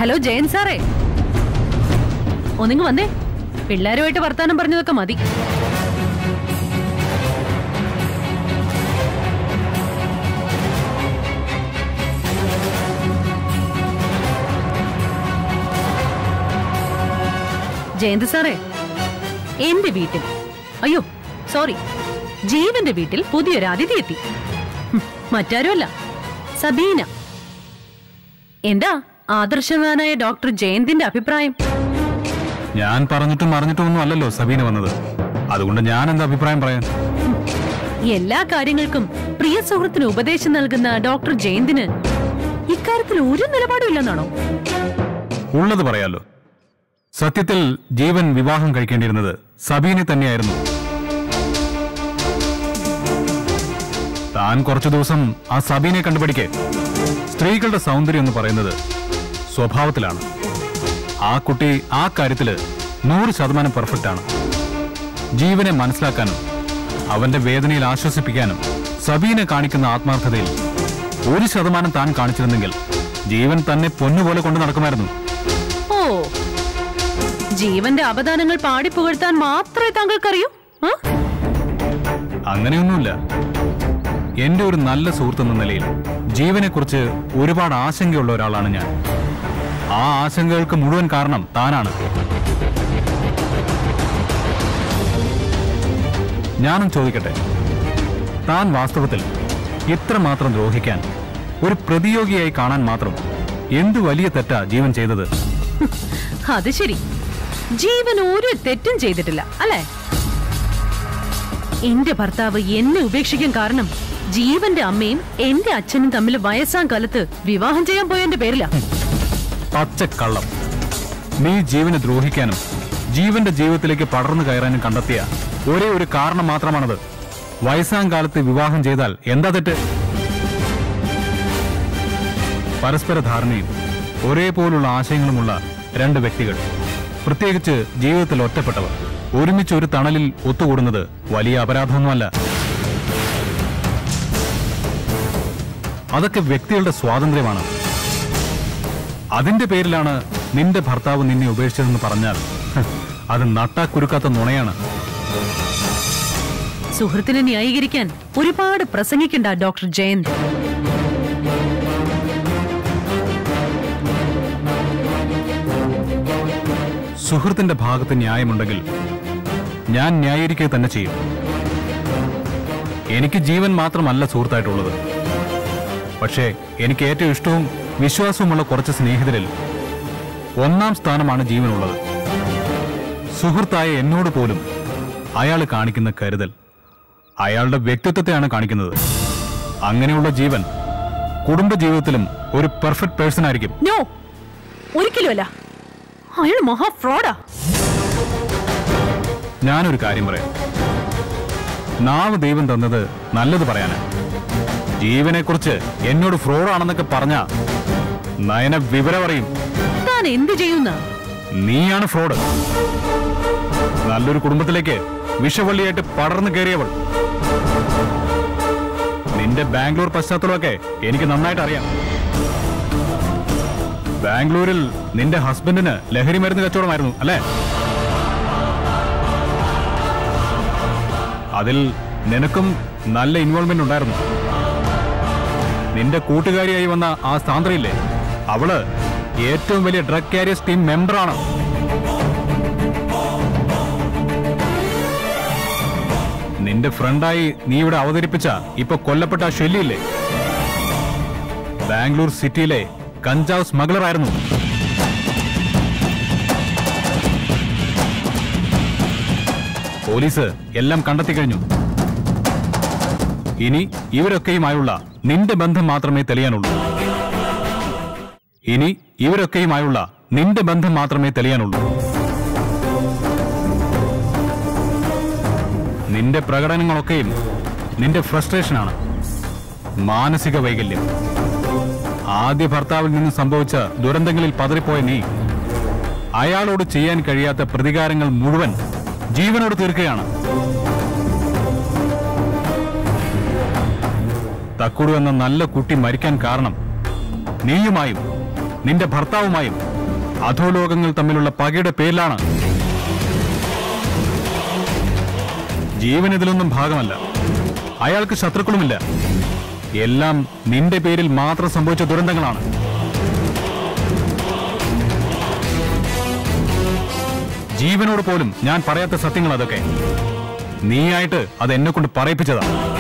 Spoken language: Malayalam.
ഹലോ ജയൻ സാറേ, ഒന്നിങ്ങ് വന്നേ. പിള്ളേരുമായിട്ട് വർത്താനം പറഞ്ഞതൊക്കെ മതി. ജയന്ത് സാറേ, എന്റെ വീട്ടിൽ, അയ്യോ സോറി, ജീവന്റെ വീട്ടിൽ പുതിയൊരു അതിഥി എത്തി. മറ്റാരുമല്ല, സബീന. എന്താ ആദർശവാനായ ഡോക്ടർ ജയന്തിന്റെ അഭിപ്രായം? ഞാൻ പറഞ്ഞിട്ടും അറിഞ്ഞിട്ടും ഒന്നും അല്ലല്ലോ സബീന വന്നത്. അതുകൊണ്ട് ഞാൻ എന്താ അഭിപ്രായം പറയാൻ? എല്ലാ കാര്യങ്ങൾക്കും പ്രിയ സുഹൃത്തിന് ഉപദേശം നൽകുന്ന ഡോക്ടർ ജയന്തിന് ഇക്കാര്യത്തിൽ ഒരു നിലപാടും ഇല്ലെന്നാണോ? ഉള്ളത് പറയാലോ. സത്യത്തിൽ ജീവൻ വിവാഹം കഴിക്കേണ്ടിയിരുന്നത് സബീനെ തന്നെയായിരുന്നു. താൻ കുറച്ചു ദിവസം ആ സബീനെ കണ്ടുപിടിക്കേ. സ്ത്രീകളുടെ സൗന്ദര്യം എന്ന് പറയുന്നത് സ്വഭാവത്തിലാണ്. ആ കുട്ടി ആ കാര്യത്തില് 100% പെർഫെക്റ്റ് ആണ്. ജീവനെ മനസ്സിലാക്കാനും അവന്റെ വേദനയിൽ ആശ്വസിപ്പിക്കാനും സബീനെ കാണിക്കുന്ന ആത്മാർത്ഥതയിൽ 1% താൻ കാണിച്ചിരുന്നെങ്കിൽ ജീവൻ തന്നെ പൊന്നുപോലെ കൊണ്ട് നടക്കുമായിരുന്നു. ഓ, ജീവന്റെ അവദാനങ്ങൾ പാടിപ്പുകഴ്ത്താൻ മാത്രമേ താങ്കൾക്കറിയൂ? അങ്ങനെയൊന്നുമില്ല. എന്റെ ഒരു നല്ല സുഹൃത്തെന്ന നിലയിൽ ജീവനെ കുറിച്ച് ഒരുപാട് ആശങ്കയുള്ള ഒരാളാണ് ഞാൻ. ആ ആശങ്കകൾക്ക് മുഴുവൻ കാരണം താനാണ്. ഞാനും ചോദിക്കട്ടെ, താൻ വാസ്തവത്തിൽ ഇത്രമാത്രം ദ്രോഹിക്കാൻ, ഒരു പ്രതിയോഗിയായി കാണാൻ മാത്രം എന്തു വലിയ തെറ്റാ ജീവൻ ചെയ്തത്? അത് ശരി, ജീവൻ ഒരു തെറ്റും ചെയ്തിട്ടില്ല അല്ലേ? എന്റെ ഭർത്താവ് എന്നെ ഉപേക്ഷിക്കാൻ കാരണം ജീവന്റെ അമ്മയും എന്റെ അച്ഛനും തമ്മിൽ വയസ്സാം കാലത്ത് വിവാഹം ചെയ്യാൻ പോയതിന്റെ പേരിലാ. പച്ചക്കള്ളം. നീ ജീവനെ ദ്രോഹിക്കാനും ജീവന്റെ ജീവിതത്തിലേക്ക് പടർന്നു കയറാനും കണ്ടെത്തിയ ഒരേ ഒരു കാരണം മാത്രമാണത്. വയസ്സാം കാലത്ത് വിവാഹം ചെയ്താൽ എന്താ തെറ്റ്? പരസ്പര ധാരണയും ഒരേപോലുള്ള ആശയങ്ങളുമുള്ള രണ്ട് വ്യക്തികൾ, പ്രത്യേകിച്ച് ജീവിതത്തിൽ ഒറ്റപ്പെട്ടവർ, ഒരുമിച്ച് ഒരു തണലിൽ ഒത്തുകൂടുന്നത് വലിയ അപരാധമൊന്നുമല്ല. അതൊക്കെ വ്യക്തികളുടെ സ്വാതന്ത്ര്യമാണ്. അതിന്റെ പേരിലാണ് നിന്റെ ഭർത്താവ് നിന്നെ ഉപേക്ഷിച്ചതെന്ന് പറഞ്ഞാൽ അത് നട്ടാക്കുരുക്കാത്ത നുണയാണ്. സുഹൃത്തിനെ ന്യായീകരിക്കാൻ ഒരുപാട് പ്രസംഗിക്കണ്ട ഡോക്ടർ ജയന്ത്. സുഹൃത്തിന്റെ ഭാഗത്ത് ന്യായമുണ്ടെങ്കിൽ ഞാൻ ന്യായീകരിക്കുക തന്നെ ചെയ്യും. എനിക്ക് ജീവൻ മാത്രമല്ല സുഹൃത്തായിട്ടുള്ളത്. പക്ഷേ എനിക്ക് ഏറ്റവും ഇഷ്ടവും വിശ്വാസവുമുള്ള കുറച്ച് സ്നേഹിതരിൽ 1ാം സ്ഥാനമാണ് ജീവനുള്ളത്. സുഹൃത്തായ എന്നോട് പോലും അയാൾ കാണിക്കുന്ന കരുതൽ അയാളുടെ വ്യക്തിത്വത്തെയാണ് കാണിക്കുന്നത്. അങ്ങനെയുള്ള ജീവൻ കുടുംബജീവിതത്തിലും ഒരു പെർഫെക്റ്റ് പേഴ്സൺ ആയിരിക്കും. നോ, ഒരിക്കലുമല്ല. അയാൾ മഹാ ഫ്രോഡാ. ഞാനൊരു കാര്യം പറയാം. നാവ് ദൈവം തന്നത് നല്ലത് പറയാനാ. ജീവനെ കുറിച്ച് എന്നോട് ഫ്രോഡാണെന്നൊക്കെ പറഞ്ഞ നയന വിവരം അറിയും. താൻ എന്ത് ചെയ്യുന്ന? നീയാണ് ഫ്രോഡ്. നല്ലൊരു കുടുംബത്തിലേക്ക് വിഷവള്ളിയായിട്ട് പടർന്നു കയറിയവൾ. നിന്റെ ബാംഗ്ലൂർ പശ്ചാത്തലമൊക്കെ എനിക്ക് നന്നായിട്ട് അറിയാം. ബാംഗ്ലൂരിൽ നിന്റെ ഹസ്ബൻഡിന് ലഹരി മരുന്ന് കച്ചവടമായിരുന്നു അല്ലേ? അതിൽ നിനക്കും നല്ല ഇൻവോൾവ്മെന്റ് ഉണ്ടായിരുന്നു. നിന്റെ കൂട്ടുകാരിയായി വന്ന ആ സാന്ദ്രയില്ലേ, അവള് ഏറ്റവും വലിയ ഡ്രഗ് കാരിയേഴ്സ് ടീം മെമ്പറാണ്. നിന്റെ ഫ്രണ്ടായി നീ ഇവിടെ അവതരിപ്പിച്ച ഇപ്പൊ കൊല്ലപ്പെട്ട ഷെല്ലിയില്ലേ, ബാംഗ്ലൂർ സിറ്റിയിലെ കഞ്ചാവ് സ്മഗ്ലർ ആയിരുന്നു. പോലീസ് എല്ലാം കണ്ടെത്തി കഴിഞ്ഞു. ഇനി ഇവരൊക്കെയുമായുള്ള നിന്റെ ബന്ധം മാത്രമേ തെളിയാനുള്ളൂ. നിന്റെ പ്രകടനങ്ങളൊക്കെയും നിന്റെ ഫ്രസ്ട്രേഷനാണ്, മാനസിക വൈകല്യം. ആദ്യ ഭർത്താവിൽ നിന്ന് സംഭവിച്ച ദുരന്തങ്ങളിൽ പതറിപ്പോയ നീ അയാളോട് ചെയ്യാൻ കഴിയാത്ത പ്രതികാരങ്ങൾ മുഴുവൻ ജീവനോട് തീർക്കുകയാണ്. തക്കുടു എന്ന നല്ല കുട്ടി മരിക്കാൻ കാരണം നീയുമായും നിന്റെ ഭർത്താവുമായും അധോലോകങ്ങൾ തമ്മിലുള്ള പകയുടെ പേരിലാണ്. ജീവൻ ഇതിലൊന്നും ഭാഗമല്ല. അയാൾക്ക് ശത്രുക്കളുമില്ല. എല്ലാം നിന്റെ പേരിൽ മാത്രം സംഭവിച്ച ദുരന്തങ്ങളാണ്. ജീവനോട് പോലും ഞാൻ പറയാത്ത സത്യങ്ങൾ അതൊക്കെ. നീയായിട്ട് അത് എന്നെ കൊണ്ട് പറയിപ്പിച്ചതാണ്.